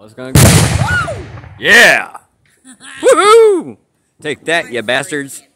Oh, it's gonna go. Yeah! Woohoo! Take that, you bastards!